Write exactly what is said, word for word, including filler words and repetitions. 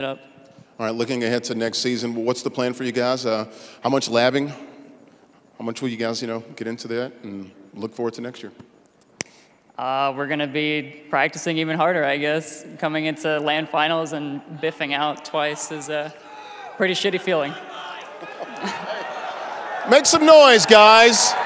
Up. All right, looking ahead to next season, what's the plan for you guys? Uh, how much labbing? How much will you guys, you know, get into that and look forward to next year? Uh, we're going to be practicing even harder, I guess. Coming into land finals and biffing out twice is a pretty shitty feeling. Make some noise, guys.